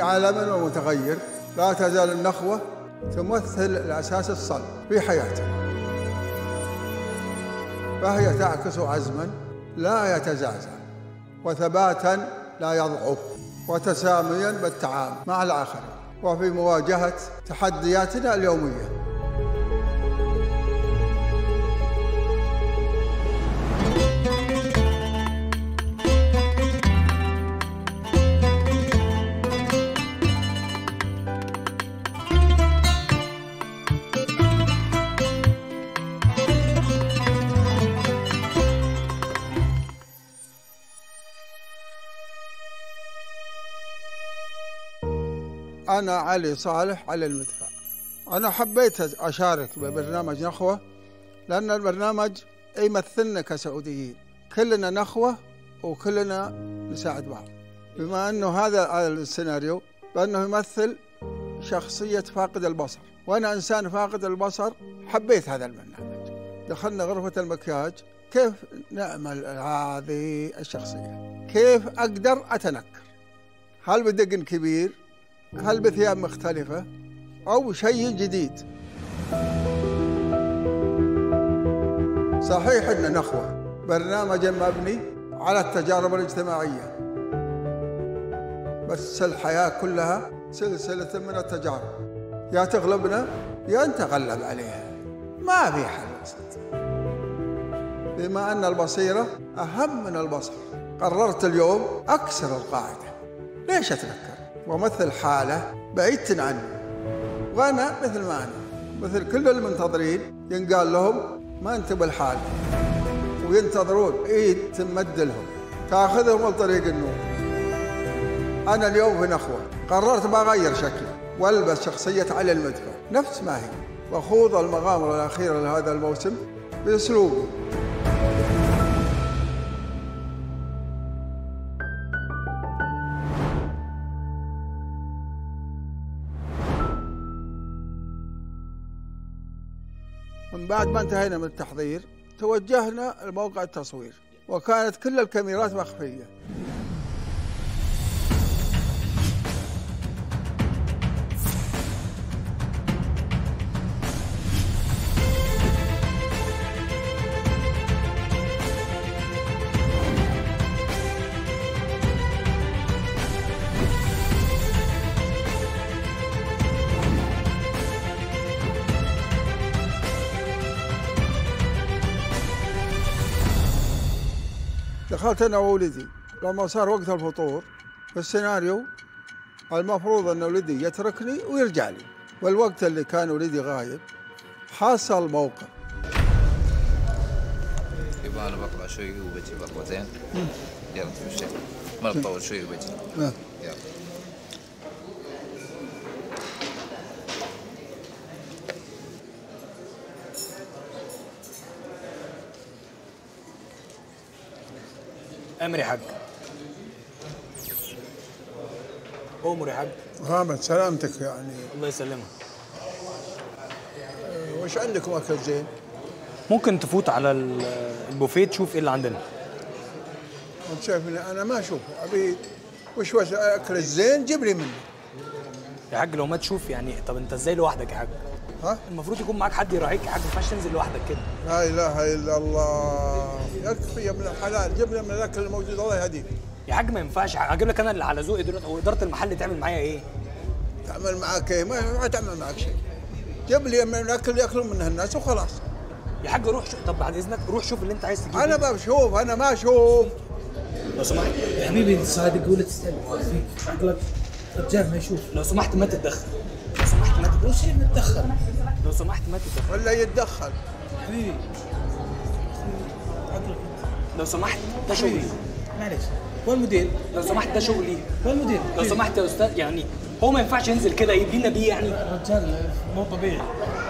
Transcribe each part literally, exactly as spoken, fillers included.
عالمنا ومتغير لا تزال النخوة تمثل الأساس الصلب في حياتنا، فهي تعكس عزماً لا يتزعزع وثباتاً لا يضعف وتسامياً بالتعامل مع الآخرين وفي مواجهة تحدياتنا اليومية. أنا علي صالح علي المدفع. أنا حبيت أشارك ببرنامج نخوة لأن البرنامج يمثلنا كسعوديين، كلنا نخوة وكلنا نساعد بعض. بما أنه هذا السيناريو بأنه يمثل شخصية فاقد البصر، وأنا إنسان فاقد البصر، حبيت هذا البرنامج. دخلنا غرفة المكياج، كيف نعمل هذه الشخصية؟ كيف أقدر أتنكر؟ هل بدقن كبير؟ هل بثياب مختلفة أو شيء جديد؟ صحيح أن نخوة برنامج مبني على التجارب الاجتماعية، بس الحياة كلها سلسلة من التجارب، يا تغلبنا يا نتغلب عليها، ما في حل وسط. بما أن البصيرة أهم من البصر، قررت اليوم أكسر القاعدة. ليش أتنكر وأمثل حالة بعيدة عني، وأنا مثل ما أنا، مثل كل المنتظرين ينقال لهم ما أنت بالحال، وينتظرون إيد تمد لهم تأخذهم لطريق النور. أنا اليوم في نخوة قررت بغير شكلي والبس شخصية علي المدفع نفس ما هي، وخوض المغامرة الأخيرة لهذا الموسم بأسلوبي. من بعد ما انتهينا من التحضير توجهنا لموقع التصوير، وكانت كل الكاميرات مخفية. دخلت أنا وولدي. لما صار وقت الفطور في السيناريو المفروض أن ولدي يتركني ويرجع لي، والوقت اللي كان ولدي غايب حصل موقف. يبغى أنا بطلع شوي وبجي بطلع زين. يلا تمشي ما تطول شوي وبجي. يلا. أمر يا حاج. أمر يا حاج. غامض سلامتك يعني. الله يسلمك. أه وش عندكم أكل زين؟ ممكن تفوت على البوفيه تشوف إيه اللي عندنا. أنت شايفني أنا ما أشوف، أبي وش وش أكل الزين جيب لي منه. يا حاج لو ما تشوف يعني، طب أنت إزاي لوحدك يا حاج؟ ها؟ المفروض يكون معاك حد يراعيك يا حاج، ما ينفعش تنزل لوحدك كده. لا إله إلا الله، يكفي يا ابن الحلال، جيب لي من الأكل الموجود الله يهديك. يا حاج ما ينفعش، هجيب لك أنا اللي على ذوقي دلوقتي، أو إدارة المحل تعمل معايا إيه؟ تعمل معاك إيه؟ ما تعمل معاك شيء. جيب لي من الأكل اللي ياكلون منه الناس وخلاص. يا حاج روح شو... طب بعد إذنك روح شوف اللي أنت عايز تجيبه. أنا بشوف، أنا ما أشوف. لو سمحت يا حبيبي صادق ولا تستنى فيك عقلك رجال ما يشوف. لو سمحت ما تتدخل. لو سمحت ما تتدخل. وش اللي متدخل؟ لو سمحت ما تتدخل. ولا يتدخل. حبيبي عقلك. لو سمحت ده شغلي. معلش وين المدير؟ لو سمحت ده شغلي. وين المدير؟ لو سمحت يا استاذ يعني هو ما ينفعش ينزل كده يدينا بيه يعني. رجال مو طبيعي.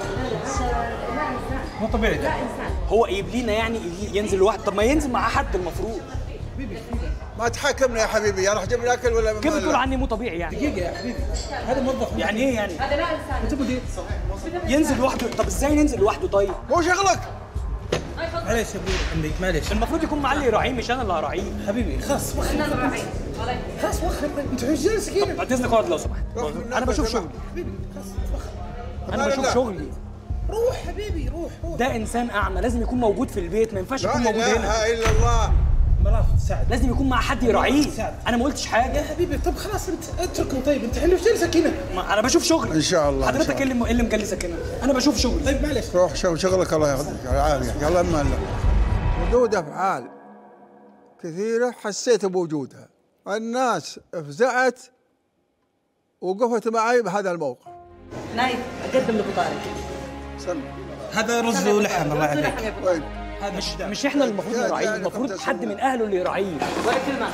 مو طبيعي ده. هو يجيب لنا يعني ينزل لوحده؟ طب ما ينزل مع حد المفروض. حبيبي حبيبي ما تحاكمنا يا حبيبي، يا راح جيب لي اكل ولا كيف بتقول عني مو طبيعي يعني؟ دقيقة يا حبيبي هذا موظف. يعني ايه يعني؟ هذا لا انسان. انت مدير ينزل لوحده؟ طب ازاي ينزل لوحده طيب؟ مو شغلك. معلش يا ابوي عندك معلش. المفروض يكون معاه اللي يراعيه مش انا اللي هراعيه. حبيبي خلاص. خلاص وخر انت رجال سكينه. بعد اذنك اقعد لو سمحت. انا بشوف شغلي. حبيبي خلاص وخر. انا بشوف شغلي. روح حبيبي روح روح. ده انسان اعمى لازم يكون موجود في البيت، ما ينفعش يكون موجود هنا. لا اله الا الله. مرافق تساعد. لازم يكون مع حد يراعيه. انا ما قلتش حاجه يا حبيبي. طب خلاص انت اتركه. طيب انت حلو جالسك هنا. ما انا بشوف شغلي ان شاء الله. حضرتك اللي اللي مجلسك هنا. انا بشوف شغلي. طيب معلش روح شوف شغلك الله ياخذك العافيه. يلا ما لا ردود افعال كثيره حسيت بوجودها. الناس افزعت وقفت معي بهذا الموقف. نايف اقدم لابو طارق. سم هذا رز ولحم الله يعافيك. وين؟ مش مش احنا اللي المفروض نراعيه، المفروض حد من اهله اللي يراعيه. ولا كلمه.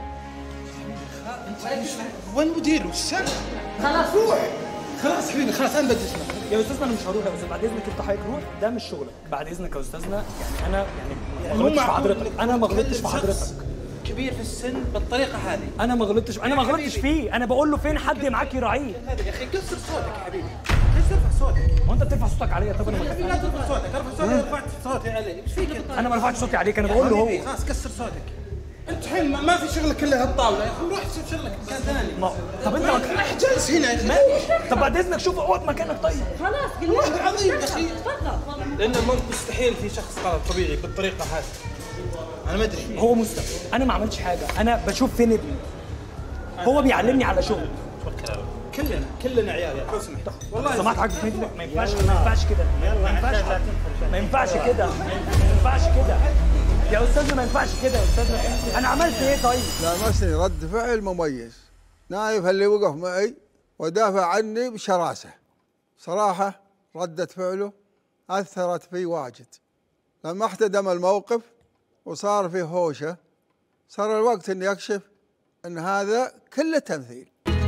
وين مديره؟ وش خلاص روح. خلاص حبيبي خلاص انا بدي اسمع. يا استاذنا انا مش هروح يا استاذ، بعد اذنك انت حضرتك روح، ده مش شغلك. بعد اذنك يا استاذنا، يعني انا يعني ما غلطتش في حضرتك، انا ما غلطتش في حضرتك. كبير في السن بالطريقه هذه. انا ما غلطتش، انا ما غلطتش فيه، انا بقول له فين حد معاك يراعيه. هذا يا اخي قصر صوتك يا حبيبي. ليش ترفع صوتك؟ هو انت بترفع صوتك عليا؟ طب انا ما لا ترفع صوتك. ارفع صوتك. رفعت صوتي عليك. ايش فيك انت؟ انا ما رفعتش صوتي عليك، انا بقول له هو. خلاص كسر صوتك. انت الحين ما في شغلك الا هالطاوله يا اخي. روح شوف شغلك مكان ثاني. ما... طب انت ما جالس هنا يا اخي. طب بعد اذنك شوف اقعد مكانك. طيب خلاص قلنا والله العظيم يا اخي. تفضل. لانه مستحيل في شخص غلط طبيعي بالطريقه هذه. انا ما ادري. هو مستوى، انا ما عملتش حاجه، انا بشوف فين ابني. هو بيعلمني على شغل. كلنا كلنا عيال يا حسني. والله سمعت حاجه في ابنك؟ ما ينفعش ما ينفعش كده، ما ينفعش ما ينفعش كده، ما ينفعش كده يا استاذنا، ما ينفعش كده يا استاذنا. انا عملت ايه طيب؟ لامسني رد فعل مميز. نايف اللي وقف معي ودافع عني بشراسه. صراحه ردة فعله اثرت في واجد. لما احتدم الموقف وصار فيه هوشه، صار الوقت اني اكشف ان هذا كله تمثيل.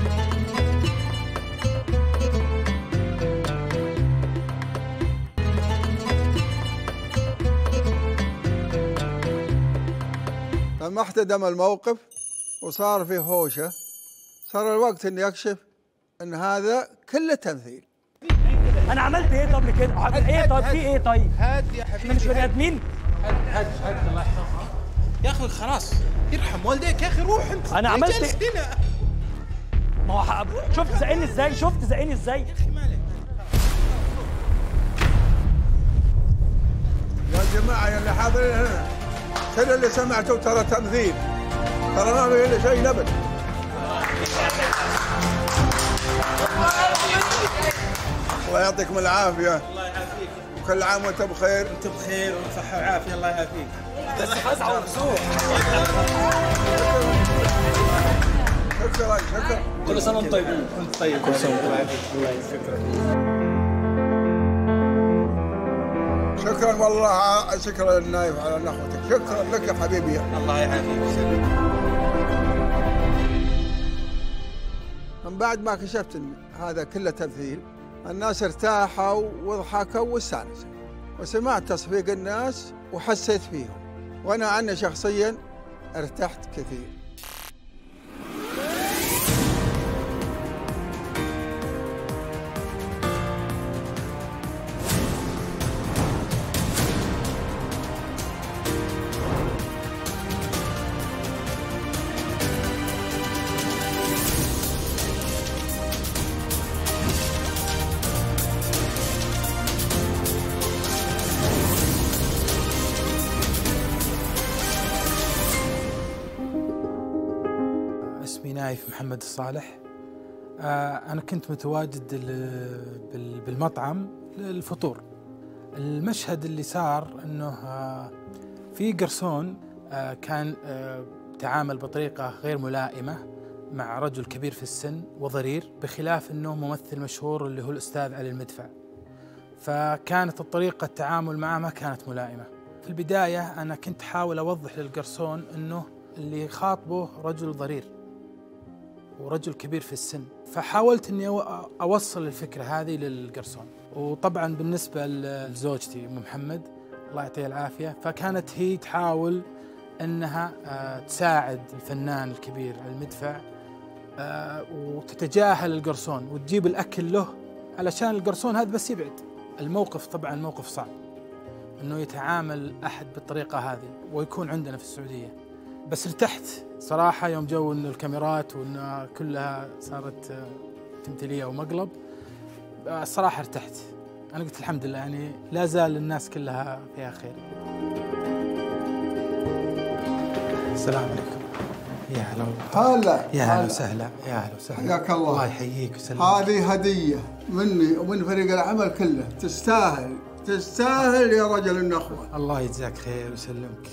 لما احتدم الموقف وصار فيه هوشه، صار الوقت اني اكشف ان هذا كله تمثيل. انا عملت ايه طب كده؟ ايه طب في ايه طيب؟ هاد يا حبيبي. احنا مش بني ادمين؟ هاد هاد هاد الله يحفظك يا اخي. خلاص يرحم والديك يا اخي. روح انت. انا عملت جالس هنا. ما هو حق... شفت زقني ازاي؟ شفت زقني ازاي؟ يا اخي مالك. يا جماعه يا اللي حاضرين هنا، كل اللي سمعته ترى تمثيل، ترى ما في الا شيء نبل. الله يعطيكم العافيه. الله يعافيك. وكل عام وانت بخير. انت بخير وصحه وعافيه. الله يعافيك. بس فزعه ومسوح. شكرا شكرا. كل سنه وانتم طيبين. انت طيب. كل سنه وانت طيب. الله يسعدك. شكرا والله، شكرا للنايف على نخوتك. شكرا لك يا حبيبي. الله يعافيك. من بعد ما كشفت ان هذا كله تمثيل، الناس ارتاحوا وضحكوا واستانسوا، وسمعت تصفيق الناس وحسيت فيهم، وانا عني شخصيا ارتحت كثير. اسمي نايف محمد الصالح. آه أنا كنت متواجد بالمطعم للفطور. المشهد اللي صار أنه آه في قرصون آه كان آه تعامل بطريقة غير ملائمة مع رجل كبير في السن وضرير، بخلاف أنه ممثل مشهور اللي هو الأستاذ علي المدفع. فكانت الطريقة التعامل معه ما كانت ملائمة. في البداية أنا كنت حاول أوضح للقرصون أنه اللي خاطبه رجل ضرير ورجل كبير في السن، فحاولت اني اوصل الفكره هذه للقرصون. وطبعا بالنسبه لزوجتي ام محمد الله يعطيها العافيه، فكانت هي تحاول انها تساعد الفنان الكبير على المدفع وتتجاهل القرصون وتجيب الاكل له علشان القرصون هذا بس يبعد. الموقف طبعا موقف صعب انه يتعامل احد بالطريقه هذه ويكون عندنا في السعوديه، بس ارتحت صراحة يوم جو إنه الكاميرات وإنها كلها صارت تمثيلية ومقلب. الصراحة ارتحت. أنا قلت الحمد لله، يعني لا زال الناس كلها فيها خير. السلام عليكم. يا هلا والله. هلا. يا هلا وسهلا. يا هلا وسهلا. حياك الله. الله يحييك ويسلمك. هذه هدية مني ومن فريق العمل كله، تستاهل تستاهل يا رجل النخوة. الله يجزاك خير ويسلمك.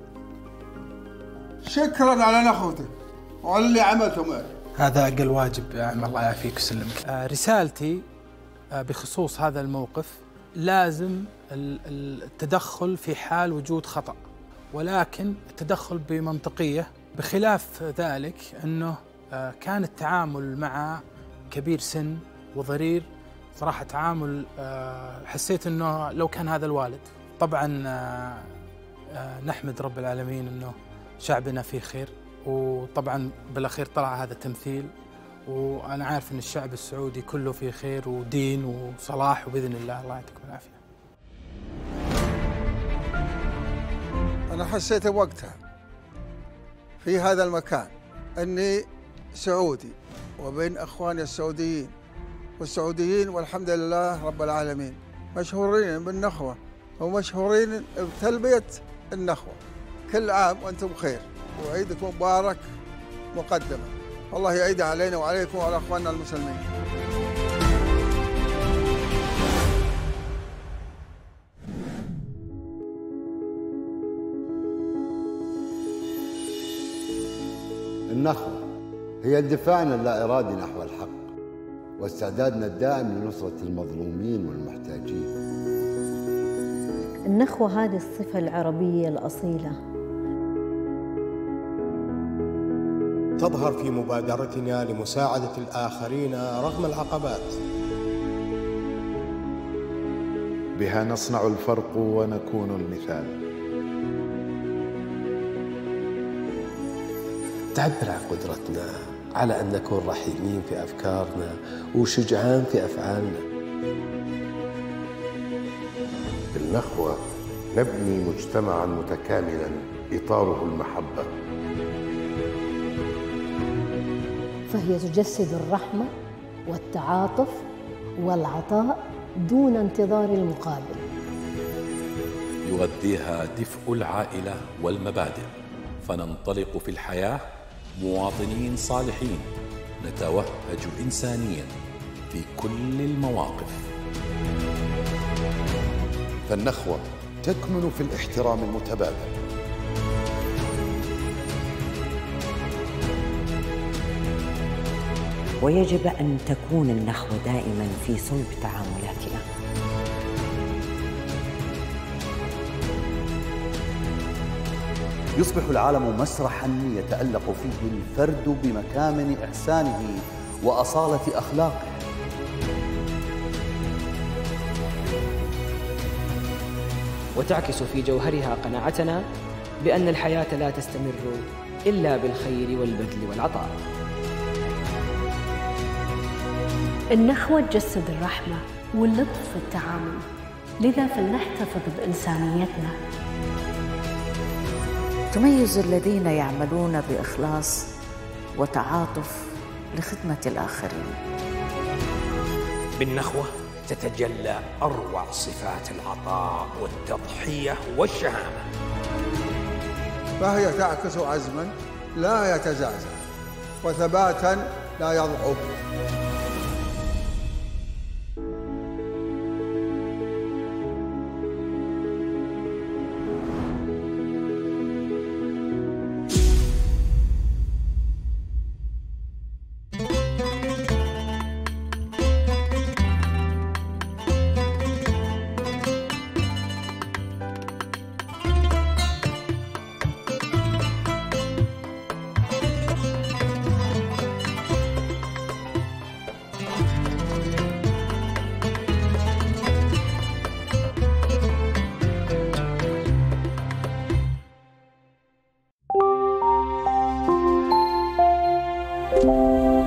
شكرا على نخوتك وعلى اللي عملته معك. هذا أقل واجب يا عم، الله يعافيك ويسلمك. آه رسالتي آه بخصوص هذا الموقف، لازم التدخل في حال وجود خطأ، ولكن التدخل بمنطقية. بخلاف ذلك أنه آه كان التعامل مع كبير سن وضرير صراحة تعامل آه حسيت أنه لو كان هذا الوالد. طبعا آه آه نحمد رب العالمين أنه شعبنا فيه خير، وطبعا بالأخير طلع هذا تمثيل، وأنا عارف أن الشعب السعودي كله فيه خير ودين وصلاح، وبإذن الله الله يعطيكم العافية. أنا حسيت بوقتها في هذا المكان أني سعودي وبين أخواني السعوديين، والسعوديين والحمد لله رب العالمين مشهورين بالنخوة ومشهورين بتلبية النخوة. كل عام وأنتم بخير وعيدكم مبارك مقدما. الله يعيد علينا وعليكم وعلى أخواننا المسلمين. النخوة هي دفاعنا اللا إرادي نحو الحق، واستعدادنا الدائم لنصرة المظلومين والمحتاجين. النخوة هذه الصفة العربية الأصيلة، تظهر في مبادرتنا لمساعدة الآخرين رغم العقبات. بها نصنع الفرق ونكون المثال. تعبر عن قدرتنا على أن نكون رحيمين في أفكارنا وشجعان في أفعالنا. بالنخوة نبني مجتمعاً متكاملاً إطاره المحبة. فهي تجسد الرحمة والتعاطف والعطاء دون انتظار المقابل. يغذيها دفء العائلة والمبادئ، فننطلق في الحياة مواطنين صالحين، نتوهج إنسانياً في كل المواقف. فالنخوة تكمن في الاحترام المتبادل. ويجب أن تكون النخوة دائماً في صلب تعاملاتنا. يصبح العالم مسرحاً يتألق فيه الفرد بمكامن إحسانه وأصالة أخلاقه. وتعكس في جوهرها قناعتنا بأن الحياة لا تستمر إلا بالخير والبذل والعطاء. النخوة تجسد الرحمة واللطف في التعامل، لذا فلنحتفظ بإنسانيتنا. تميز الذين يعملون بإخلاص وتعاطف لخدمة الآخرين. بالنخوة تتجلى أروع صفات العطاء والتضحية والشهامة. فهي تعكس عزما لا يتزعزع وثباتا لا يضعف. Thank you.